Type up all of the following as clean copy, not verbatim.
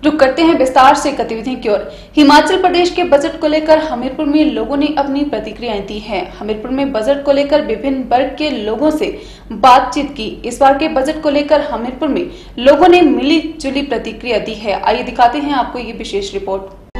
रुक करते हैं विस्तार से गतिविधियों की ओर। हिमाचल प्रदेश के बजट को लेकर हमीरपुर में लोगों ने अपनी प्रतिक्रियाएं दी हैं। हमीरपुर में बजट को लेकर विभिन्न वर्ग के लोगों से बातचीत की। इस बार के बजट को लेकर हमीरपुर में लोगों ने मिली जुली प्रतिक्रिया दी है। आइए दिखाते हैं आपको ये विशेष रिपोर्ट।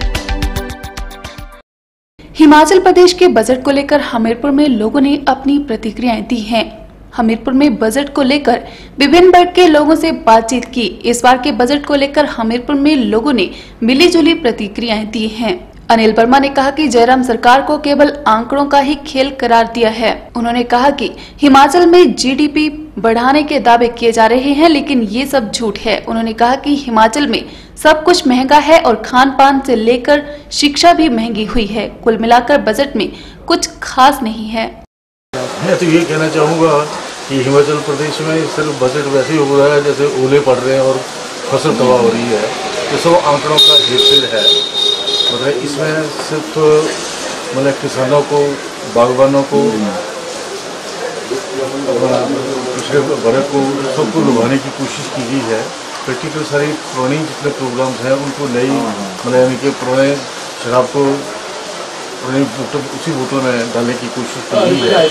हिमाचल प्रदेश के बजट को लेकर हमीरपुर में लोगों ने अपनी प्रतिक्रियाएं दी हैं। हमीरपुर में बजट को लेकर विभिन्न वर्ग के लोगों से बातचीत की। इस बार के बजट को लेकर हमीरपुर में लोगों ने मिलीजुली प्रतिक्रियाएं दी हैं। अनिल वर्मा ने कहा कि जयराम सरकार को केवल आंकड़ों का ही खेल करार दिया है। उन्होंने कहा कि हिमाचल में जीडीपी बढ़ाने के दावे किए जा रहे हैं, लेकिन ये सब झूठ है। उन्होंने कहा कि हिमाचल में सब कुछ महंगा है और खान पान से लेकर शिक्षा भी महंगी हुई है। कुल मिलाकर बजट में कुछ खास नहीं है। मैं तो ये कहना चाहूँगा कि हिमाचल प्रदेश में सिर्फ बजट वैसे ही हो रहा है जैसे ओले पड़ रहे हैं और फसल तबाह हो रही है। ये सब आंकड़ों का हेरफेर है। मतलब इसमें सिर्फ किसानों को, बागवानों को, पिछड़े वर्ग को, सबको लुभाने की कोशिश की गई है। प्रैक्टिकल सारी पुरानी जितने प्रोग्राम्स हैं उनको नई यानी कि पुराने शराब को उसी बोतल में डालने की कोशिश की गई है।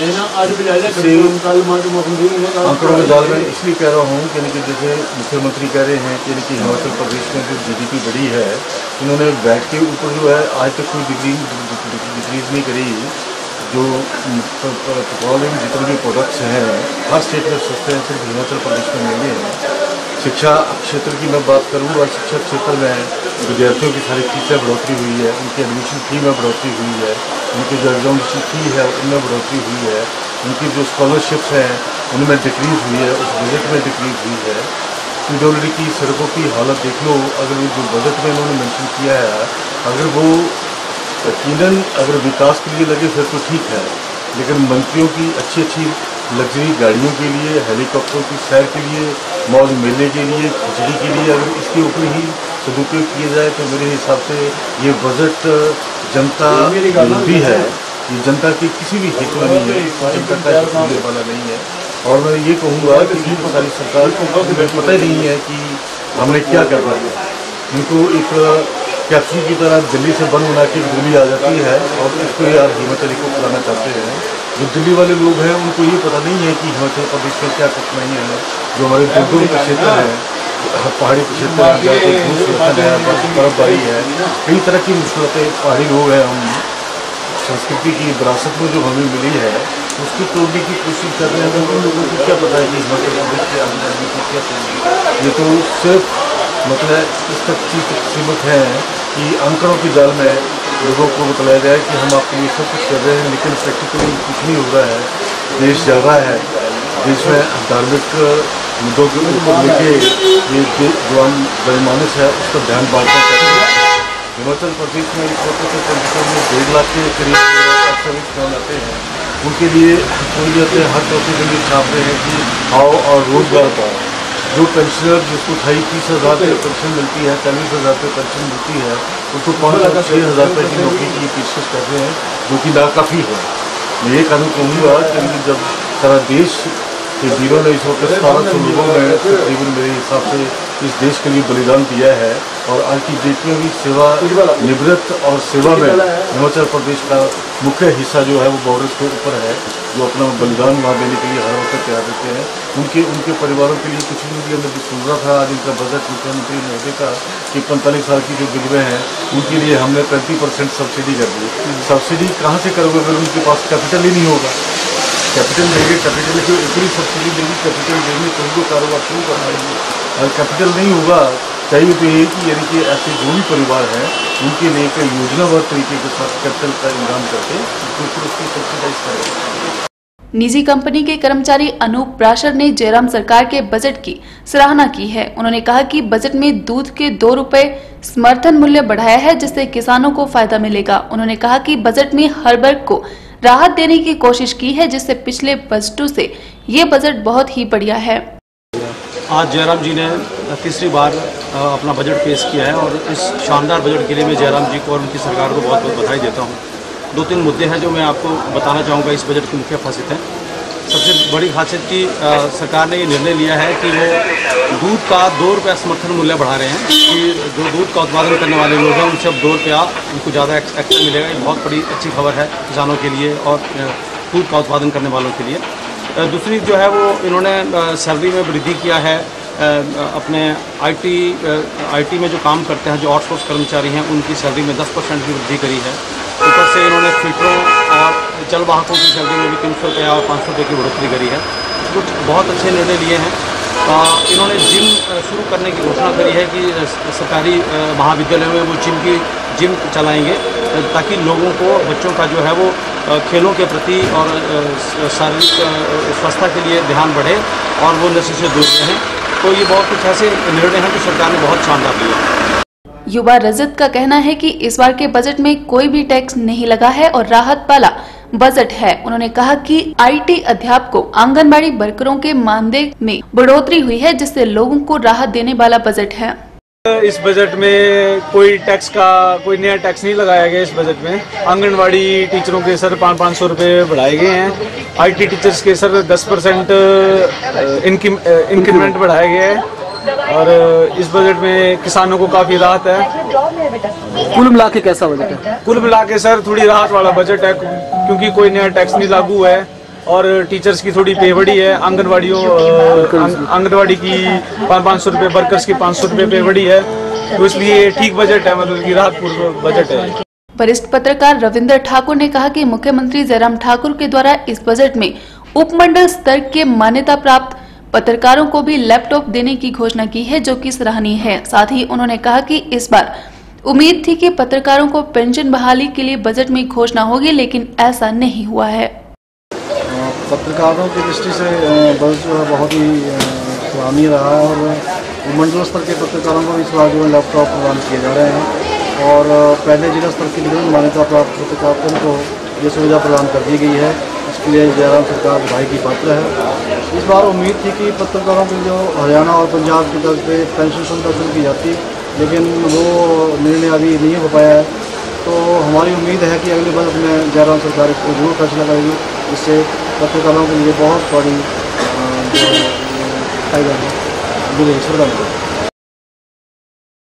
आंकड़ों के जाल में इसलिए कह रहा हूँ कि जैसे मुख्यमंत्री कह रहे हैं कि हिमाचल प्रदेश में जो जीडीपी बढ़ी है, इन्होंने वैट के ऊपर जो है आज तक कोई डिक्रीज नहीं करी। जो पेट्रोलियम जितने भी प्रोडक्ट्स हैं हर स्टेट में सस्ते हैं, सिर्फ हिमाचल प्रदेश में महंगे हैं। शिक्षा क्षेत्र की मैं बात करूँ, और शिक्षा क्षेत्र में विद्यार्थियों की सारी फीसें बढ़ोतरी हुई है, उनकी एडमिशन फी में बढ़ोतरी हुई है, उनकी जो एग्जामिनेशन फी है उनमें बढ़ोतरी हुई है, उनकी जो स्कॉलरशिप्स हैं उनमें डिक्रीज़ हुई है, उस बजट में डिक्रीज़ हुई है। पीडब्ल्यूडी की सड़कों की हालत देख लो, अगर वो जो बजट में इन्होंने मेंशन किया है, अगर वो यकीनन अगर विकास के लिए लगे फिर तो ठीक है, लेकिन मंत्रियों की अच्छी अच्छी लग्जरी गाड़ियों के लिए, हेलीकॉप्टर की सैर के लिए, मौज मेले के लिए, खिचड़ी के लिए अगर इसके ऊपर ही सदुपयोग किया जाए तो मेरे हिसाब से ये बजट जनता विरोधी है। ये जनता के किसी भी हित में नहीं है, जनता का हित होने वाला नहीं है। और मैं ये कहूँगा कि सारी सरकार को पता ही नहीं है कि हमने क्या करना है। इनको एक कैप्सूल की तरह दिल्ली से बन बना के दिल्ली आ जाती है और इसको यार हिमाचली को खिलाना चाहते हैं। जो दिल्ली वाले लोग हैं उनको ये पता नहीं है कि हिमाचल प्रदेश में क्या कठिनाइयाँ हैं। जो हमारे दूर के क्षेत्र हैं, पहाड़ी क्षेत्र है, बर्फबारी है, कई तरह की मुश्किलें पहाड़ी लोग हैं। हम संस्कृति की विरासत में जो हमें मिली है उसकी तोड़ने की कोशिश कर रहे हैं। उन लोगों को क्या पता है कि हिमाचल प्रदेश के आगे बढ़ने की क्या चाहिए। ये तो सिर्फ इस तक चीज सीमित है कि आंकड़ों के जाल में लोगों को बताया जाए कि हम आपके लिए सब कुछ कर रहे हैं, लेकिन प्रैक्टिकली कुछ नहीं हो रहा है। देश जा रहा है, देश में धार्मिक मुद्दों के ऊपर लेके ये जो हम जनमानस है उसका ध्यान बांटना चाहते हैं। हिमाचल प्रदेश में इस वक्त में 1.5 लाख के करीब सर्विस फोन आते हैं। उनके लिए सहूलियतें हर चौथे दिन छाप रहे हैं कि आओ और रोजगार पाओ। जो पेंशनर जिसको 30,000 रुपये पेंशन मिलती है, 40,000 रुपये पेंशन मिलती है, उसको 5,06,000 रुपये की नौकरी की पेशकश कर रहे हैं, जो कि नाकाफ़ी है। मैं ये कहना कहूँगा कि जब सारा देश के वीरों ने इस वक्त 1700 लोगों ने तकरीबन मेरे हिसाब से इस देश के लिए बलिदान दिया है, और आज की डेट में भी सेवा निवृत्त और सेवा में हिमाचल प्रदेश का मुख्य हिस्सा जो है वो बॉर्डर के ऊपर है, जो अपना बलिदान वहाँ देने के लिए हर वक्त तैयार रहते हैं। उनके परिवारों के लिए कुछ नहीं। मैं सुन रहा था आज इनका बजट मुख्यमंत्री महोदय का कि 45 साल की जो विधवें हैं उनके लिए हमने 35% सब्सिडी कर दी। सब्सिडी कहाँ से करोगे अगर उनके पास कैपिटल ही नहीं होगा। कैपिटल देंगे, कैपिटल की ऊपरी सब्सिडी देंगे, कैपिटल देंगे तो उनको कारोबार शुरू करना है। अगर कैपिटल नहीं होगा, चाहिए तो ये कि यानी कि ऐसे जो भी परिवार हैं उनके लिए एक योजनाबद्ध तरीके के साथ कैपिटल का इंतजाम करके फिर उसको सब्सिडाइज करें। निजी कंपनी के कर्मचारी अनूप प्राशर ने जयराम सरकार के बजट की सराहना की है। उन्होंने कहा कि बजट में दूध के 2 रुपए समर्थन मूल्य बढ़ाया है, जिससे किसानों को फायदा मिलेगा। उन्होंने कहा कि बजट में हर वर्ग को राहत देने की कोशिश की है, जिससे पिछले बजटों से ये बजट बहुत ही बढ़िया है। आज जयराम जी ने तीसरी बार अपना बजट पेश किया है और इस शानदार बजट के लिए मैं जयराम जी को और उनकी सरकार को बहुत बहुत बधाई देता हूँ। 2-3 मुद्दे हैं जो मैं आपको बताना चाहूँगा इस बजट की मुख्य खासियत है। सबसे बड़ी खासियत की सरकार ने ये निर्णय लिया है कि वो दूध का 2 रुपया समर्थन मूल्य बढ़ा रहे हैं कि जो दूध का उत्पादन करने वाले लोग हैं उनसे अब 2 रुपया उनको ज़्यादा एक्स्ट्रा मिलेगा। ये बहुत बड़ी अच्छी खबर है किसानों के लिए और दूध का उत्पादन करने वालों के लिए। दूसरी जो है वो इन्होंने सैलरी में वृद्धि किया है। अपने आईटी में जो काम करते हैं, जो आउटसोर्स कर्मचारी हैं, उनकी सैलरी में 10% की वृद्धि करी है। ऊपर से इन्होंने फिल्टरों और जलवाहकों की सैलरी में भी 300 रुपये और 500 रुपये की बढ़ोतरी करी है। कुछ बहुत अच्छे निर्णय लिए हैं। इन्होंने जिम शुरू करने की घोषणा करी है कि सरकारी महाविद्यालयों में वो जिम चलाएंगे ताकि लोगों को, बच्चों का जो है वो खेलों के प्रति और शारीरिक स्वास्थ्य के लिए ध्यान बढ़े और वो नशे से दूर रहें। तो ये बहुत कुछ ऐसे निर्णय हैं जो सरकार ने बहुत शानदार लिया। युवा रजत का कहना है कि इस बार के बजट में कोई भी टैक्स नहीं लगा है और राहत वाला बजट है। उन्होंने कहा कि आईटी अध्यापकों, आंगनबाड़ी वर्करों के मानदेय में बढ़ोतरी हुई है, जिससे लोगों को राहत देने वाला बजट है। इस बजट में कोई नया टैक्स नहीं लगाया गया। इस बजट में आंगनवाड़ी टीचरों के सर 500 रुपये बढ़ाए गए हैं। आईटी टीचर्स के सर 10% इंक्रीमेंट बढ़ाया गया है और इस बजट में किसानों को काफ़ी राहत है। कुल मिला के कैसा बजट है? कुल मिला के सर थोड़ी राहत वाला बजट है क्योंकि कोई नया टैक्स नहीं लागू है और टीचर्स की थोड़ी पे बढ़ी है। आंगनवाड़ी की 500 रुपये, वर्कर्स की 500 रुपये पे बढ़ी है। तो इसलिए ठीक बजट है, मतलब कि राहतपूर्ण बजट है। वरिष्ठ पत्रकार रविंद्र ठाकुर ने कहा कि मुख्यमंत्री जयराम ठाकुर के द्वारा इस बजट में उपमंडल स्तर के मान्यता प्राप्त पत्रकारों को भी लैपटॉप देने की घोषणा की है, जो कि सराहनीय है। साथ ही उन्होंने कहा कि इस बार उम्मीद थी कि पत्रकारों को पेंशन बहाली के लिए बजट में घोषणा होगी, लेकिन ऐसा नहीं हुआ है। पत्रकारों की दृष्टि से बजट जो है बहुत ही सराहनीय रहा और मंडल स्तर के पत्रकारों को इस बार जो है लैपटॉप प्रदान किए जा रहे हैं और पहले जिला स्तर की मान्यता प्राप्त पत्रकारों को ये सुविधा प्रदान कर दी गई है। इसके लिए जयराम सरकार बधाई की पात्र है। इस बार उम्मीद थी कि पत्रकारों की जो हरियाणा और पंजाब की तरफ से पेंशन सुविधा शुरू की जाती, लेकिन वो निर्णय अभी नहीं हो पाया है। तो हमारी उम्मीद है कि अगले बजट में जयराम सरकार इसको जरूर फैसला करेगी, जिससे पत्रकारों के लिए बहुत बड़ी फायदा मिलेगी।